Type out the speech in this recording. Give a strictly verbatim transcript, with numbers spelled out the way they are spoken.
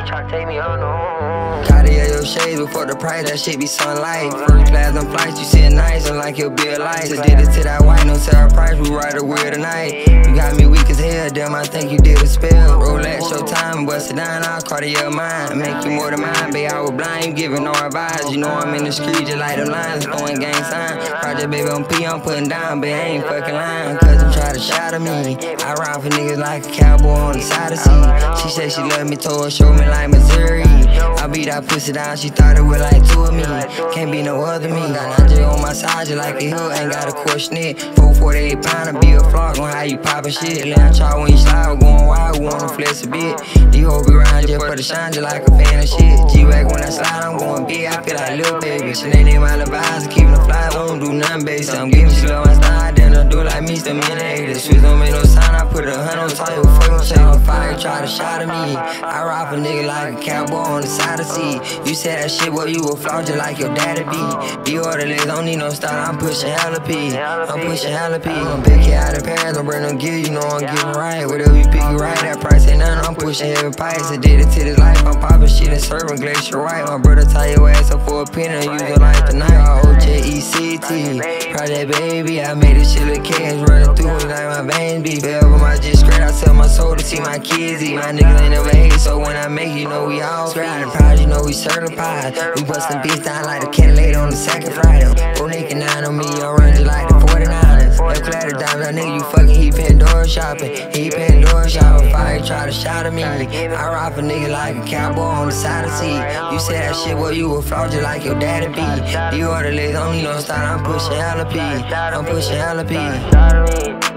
you try to take me on no. Cartier your shades before the price, that shit be sunlight. First class on flights, you sit nice and like you'll be a light. Just did it to that white, no tell price, we ride a wheel tonight. You got me weak as hell, damn, I think you did a spell. Rolex, show time, bust it down, I'll Cartier mine. Make you more than mine, babe, I was blind, you giving no advice. You know I'm in the street, just like them lines, throwing gang signs. ProjectBaby on P, I'm putting down, babe, I ain't fucking lying. Cause them try to shatter me. I ride for niggas like a cowboy on the side of sea. She said she love me, told her show me like Missouri. I beat that pussy down, she thought it was like two of me. Can't be no other me. Got Najee on my side, just like a hood, ain't got a question it. four forty-eight pounder, be a vlog on how you poppin' shit. Land chart when you slide, going wild, we wanna flex a bit. These hoes be round just for the shine, just like a fan of shit. G-Wag when I slide, I'm going big, I feel like Lil Baby. She ain't in my little vibes, keepin' the fly, won't do nothing basic. I'm giving she love my style, then I do like me, still me the switch don't make no sound, I put a hundred on top, you fucking shake on fire, try to shot at me. I ride for nigga like a cowboy on the side of the sea. You said that shit, well, you a flaw just like your daddy be. You orderless, don't need no style, I'm pushing hella P. I'm pushing hella P. I'm big kid out of Paris, don't bring no gear, you know I'm getting right. Whatever you pick, you right, that price ain't nothing, I'm pushing heavy pipes. I did it to this life, I'm popping shit and serving glacier right. My brother tie your ass up for a penny, use your life tonight. O J E C T, ProjectBaby, I made this shit look cash running through it like my veins be. Forever my just straight, I sell my soul to see my kids eat. My niggas ain't never hate, so when I make you know we all straight. Proud, you know we certified. We bustin' bitch down like a candidate on the second Friday. Go naked nine on me, I run just like the forty-niners. If clad dimes, that nigga you fucking, he Pandora shopping. He Pandora shopping, fire try to shot at me. I ride for nigga like a cowboy on the side of the sea. You said that shit, well, you a fraud just like your daddy be. You orderless, don't need no style, I'm pushing hella P. I'm pushing hella P.